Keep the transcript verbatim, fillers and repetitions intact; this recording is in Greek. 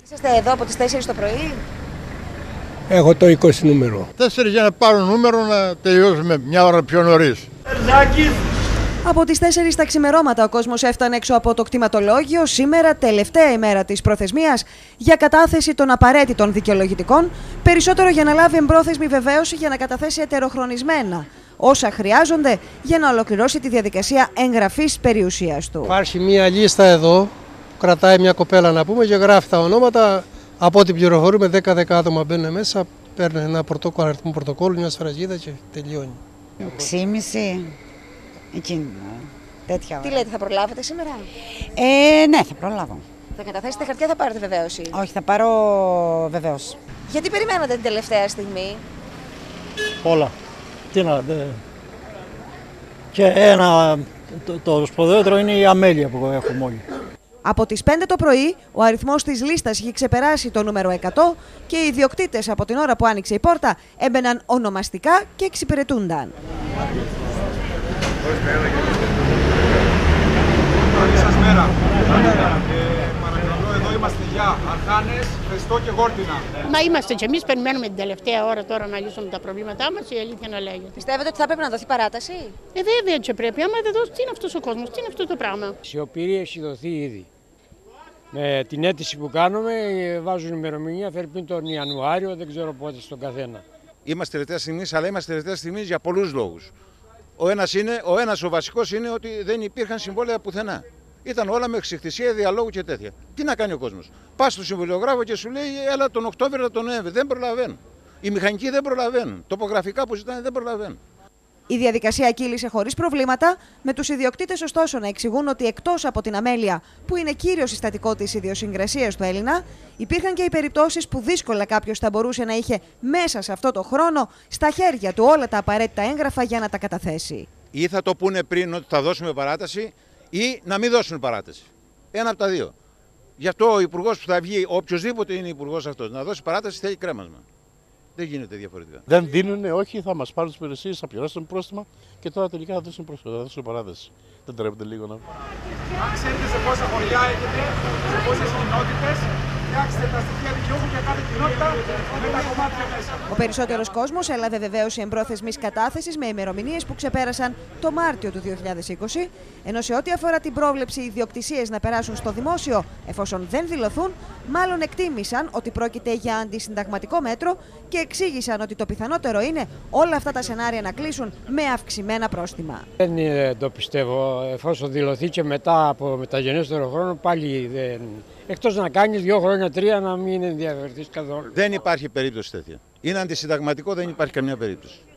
Είσαστε εδώ από τις τέσσερις το πρωί. Έχω το είκοσι νούμερο. Τέσσερις για να πάρω νούμερο να τελειώσουμε μια ώρα πιο νωρίς. Από τις τέσσερις τα ξημερώματα ο κόσμος έφτανε έξω από το κτηματολόγιο σήμερα, τελευταία ημέρα της προθεσμίας, για κατάθεση των απαραίτητων δικαιολογητικών, περισσότερο για να λάβει εμπρόθεσμη βεβαίωση για να καταθέσει ετεροχρονισμένα όσα χρειάζονται για να ολοκληρώσει τη διαδικασία εγγραφής περιουσίας του. Υπάρχει μια λίστα εδώ που κρατάει μια κοπέλα να πούμε και γράφει τα ονόματα. Από ό,τι πληροφορούμε, δέκα δέκα άτομα μπαίνουν μέσα, παίρνουν ένα πρωτόκολλο, αριθμό πρωτοκόλλου, μια σφραγίδα και τελειώνει. Ξήμιση, εκείνη, τέτοια ώρα. Τι λέτε, θα προλάβετε σήμερα? Ε, ναι, θα προλάβω. Θα καταθέσετε χαρτιά, θα πάρετε βεβαίωση? Όχι, θα πάρω βεβαίως. Γιατί περιμένατε την τελευταία στιγμή? Όλα. Τι να... Δε... Και ένα... Το, το σπουδαιότερο είναι η αμέλεια που έχουμε όλοι. Από τις πέντε το πρωί, ο αριθμός της λίστας είχε ξεπεράσει το νούμερο εκατό και οι ιδιοκτήτες από την ώρα που άνοιξε η πόρτα έμπαιναν ονομαστικά και εξυπηρετούνταν. Καλή σας μέρα. Ε, παρακαλώ, εδώ είμαστε για Αρχάνες, Χριστό και Γόρτινα. Μα είμαστε κι εμείς, περιμένουμε την τελευταία ώρα τώρα να λύσουμε τα προβλήματά μας, η αλήθεια να λέγεται. Πιστεύετε ότι θα πρέπει να δοθεί παράταση? Ε, βέβαια και πρέπει. Άμα δεν δώσει, τι είναι αυτός ο κόσμος, τι είναι αυτό το πράγμα. Σιωπηρή έχει δοθεί ήδη. Με την αίτηση που κάνουμε βάζουν ημερομηνία, φέρνει τον Ιανουάριο, δεν ξέρω πότε στον καθένα. Είμαστε τελευταία στιγμή, αλλά είμαστε τελευταία στιγμή για πολλούς λόγους. Ο ένας, είναι, ο ένας ο βασικός είναι ότι δεν υπήρχαν συμβόλαια πουθενά. Ήταν όλα με εξιχθυσία, διαλόγου και τέτοια. Τι να κάνει ο κόσμος? Πας στο συμβολιογράφο και σου λέει, έλα τον Οκτώβριο, τον Νοέμβριο. Δεν προλαβαίνουν. Οι μηχανικοί δεν προλαβαίνουν. Τοπογραφικά που ζητάνε δεν προλαβαίνουν. Η διαδικασία κύλησε χωρίς προβλήματα, με τους ιδιοκτήτες ωστόσο να εξηγούν ότι εκτός από την αμέλεια, που είναι κύριο συστατικό της ιδιοσυγκρασίας του Έλληνα, υπήρχαν και οι περιπτώσεις που δύσκολα κάποιος θα μπορούσε να είχε μέσα σε αυτό το χρόνο στα χέρια του όλα τα απαραίτητα έγγραφα για να τα καταθέσει. Ή θα το πούνε πριν ότι θα δώσουμε παράταση, ή να μην δώσουν παράταση. Ένα από τα δύο. Γι' αυτό ο υπουργός που θα βγει, οποιοδήποτε είναι υπουργός αυτός, να δώσει παράταση θέλει κρέμασμα. Δεν γίνεται διαφορετικά. Δεν δίνουν, όχι, θα μας πάρουν τις υπηρεσίες, θα πληρώσουν πρόστιμα και τώρα τελικά θα δώσουν πρόστιμα, θα δώσουν παράταση. Δεν τρέπεται λίγο να. Αν ξέρετε σε πόσα χωριά έχετε, σε πόσες κοινότητες, φτιάξτε τα στοιχεία δικαιούχου για κάθε κοινότητα με τα κομμάτια μέσα. Ο περισσότερος κόσμος έλαβε βεβαίωση εμπρόθεσμης κατάθεσης με ημερομηνίες που ξεπέρασαν το Μάρτιο του δύο χιλιάδες είκοσι, ενώ σε ό,τι αφορά την πρόβλεψη ιδιοκτησίες να περάσουν στο δημόσιο εφόσον δεν δηλωθούν, μάλλον εκτίμησαν ότι πρόκειται για αντισυνταγματικό μέτρο και εξήγησαν ότι το πιθανότερο είναι όλα αυτά τα σενάρια να κλείσουν με αυξημένα πρόστιμα. Δεν το πιστεύω. Εφόσον δηλωθεί και μετά από μεταγενέστερο χρόνο, πάλι δεν. Εκτός να κάνεις δύο χρόνια, τρία να μην ενδιαφερθείς καθόλου. Δεν υπάρχει περίπτωση τέτοια. Είναι αντισυνταγματικό, δεν υπάρχει καμία περίπτωση.